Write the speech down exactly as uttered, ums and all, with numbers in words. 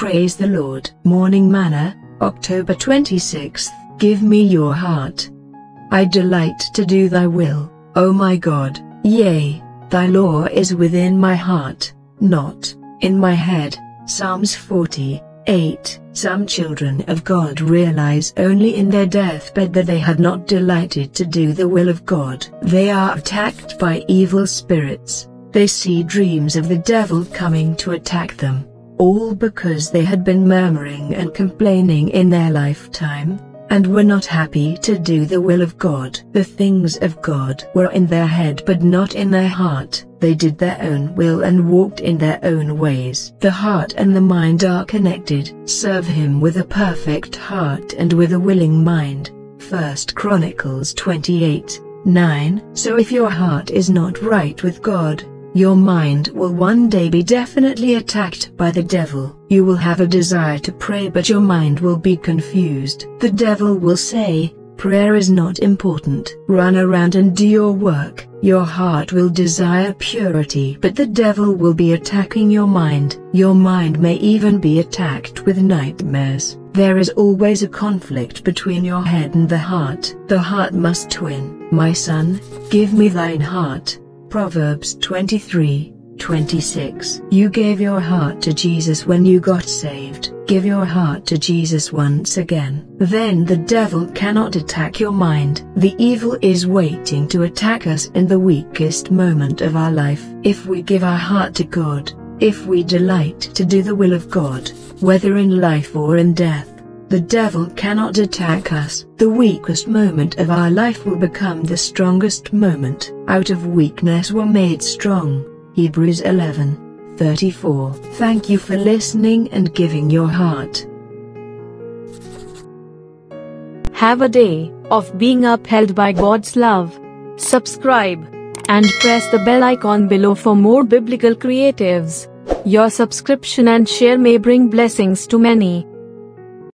Praise the Lord. Morning Manna, October twenty-sixth. Give me your heart. I delight to do thy will, O my God. Yea, thy law is within my heart, not in my head. Psalms forty-eight. Some children of God realize only in their deathbed that they had not delighted to do the will of God. They are attacked by evil spirits. They see dreams of the devil coming to attack them, all because they had been murmuring and complaining in their lifetime, and were not happy to do the will of God. The things of God were in their head but not in their heart. They did their own will and walked in their own ways. The heart and the mind are connected. Serve Him with a perfect heart and with a willing mind. First Chronicles twenty-eight, nine. So if your heart is not right with God, your mind will one day be definitely attacked by the devil. You will have a desire to pray but your mind will be confused. The devil will say, prayer is not important. Run around and do your work. Your heart will desire purity but the devil will be attacking your mind. Your mind may even be attacked with nightmares. There is always a conflict between your head and the heart. The heart must win. My son, give me thine heart. Proverbs twenty-three, twenty-six. You gave your heart to Jesus when you got saved. Give your heart to Jesus once again. Then the devil cannot attack your mind. The evil is waiting to attack us in the weakest moment of our life. If we give our heart to God, if we delight to do the will of God, whether in life or in death, the devil cannot attack us. The weakest moment of our life will become the strongest moment. Out of weakness we're made strong. Hebrews eleven, thirty-four. Thank you for listening and giving your heart. Have a day of being upheld by God's love. Subscribe and press the bell icon below for more biblical creatives. Your subscription and share may bring blessings to many.